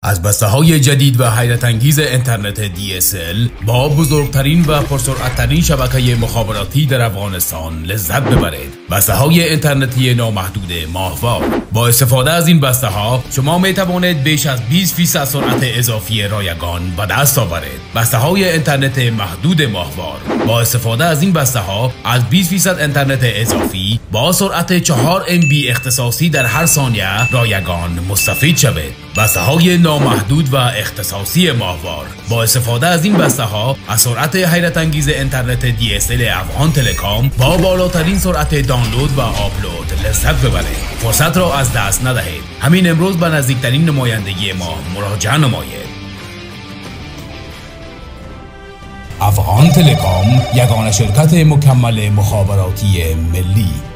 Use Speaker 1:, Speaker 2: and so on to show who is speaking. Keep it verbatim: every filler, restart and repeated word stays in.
Speaker 1: از بسته‌های جدید و حیرت انگیز اینترنت دی اس ال با بزرگترین و پرسرعت‌ترین شبکه مخابراتی در افغانستان لذت ببرید. بسته‌های اینترنتی نامحدود ماهوار. با استفاده از این بسته‌ها شما می توانید بیش از بیست درصد سرعت اضافی رایگان به دست آورید. بسته‌های اینترنت محدود ماهوار. با استفاده از این بسته‌ها از بیست درصد اینترنت اضافی با سرعت چهار ام بی اختصاصی در هر ثانیه رایگان مستفید شوید. بسته‌های نامحدود و اختصاصی ماهوار. با استفاده از این بسته‌ها از سرعت حیرت انگیز اینترنت دی اس ال افغان تلکام با بالاترین سرعت دانلود و آپلود لذت ببرید. فرصت را از دست ندهید. همین امروز به نزدیکترین نمایندگی ما مراجعه نمایید. افغان تلکام، یگانه شرکت مکمل مخابراتی ملی.